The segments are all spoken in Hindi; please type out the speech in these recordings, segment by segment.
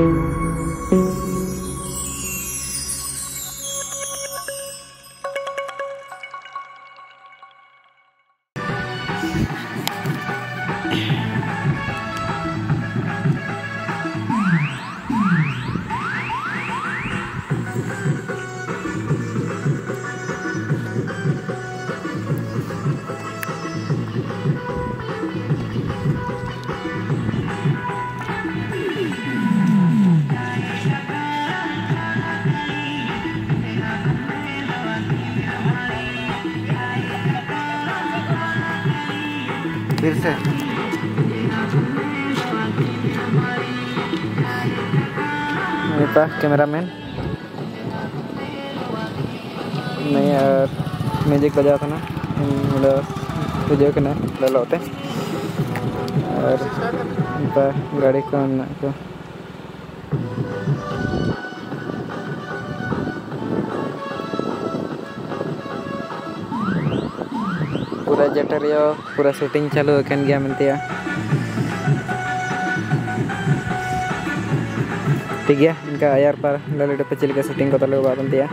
फिर से मेरा कैमरामैन नहीं यार म्यूजिक बजा था ना वीडियो के ना लौटे और गाड़ी को पूरा जटरियो पूरा शूटिंग चालू होकन गया मिलती है ठीक है इनका यार पर ललटे पे चिल के शूटिंग को तले बात बनती है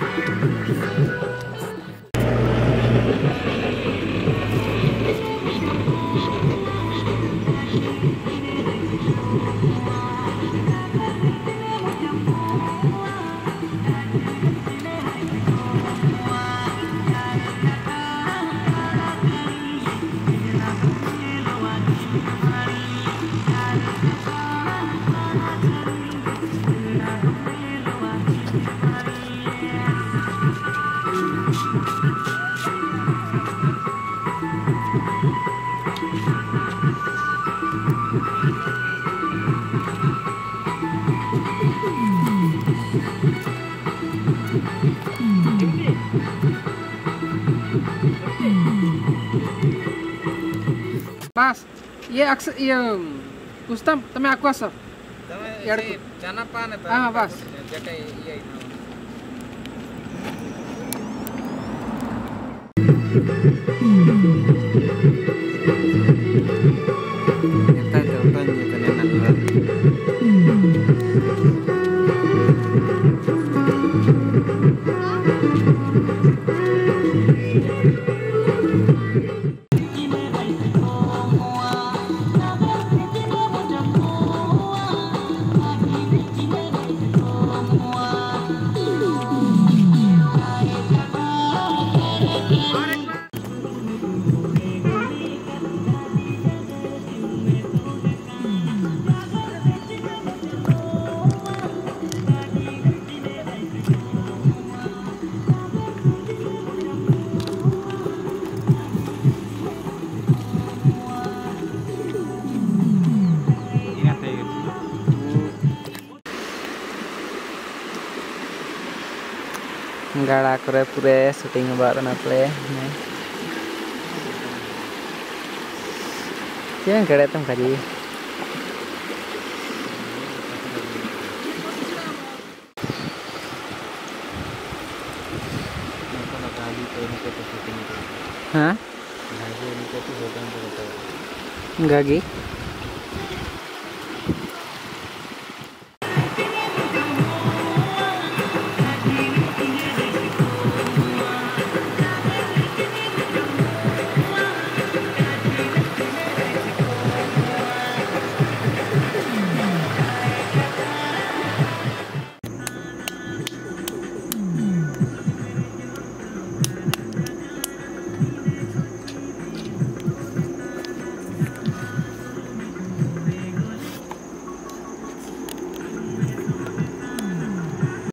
Mas, ये अक्सर ये पुस्तम तमे aku asal. Tame jana pa ne Ah, bas. Jaka iya गाड़ा करे पूरे शूटिंग बार ना प्ले क्या करे तुम करी हाँ गागी